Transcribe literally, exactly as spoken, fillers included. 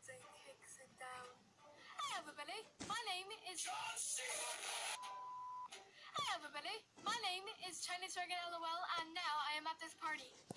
They kicks it down. Hey everybody, my name is Hey everybody, my name is Chinese Dragon LOL, and now I am at this party.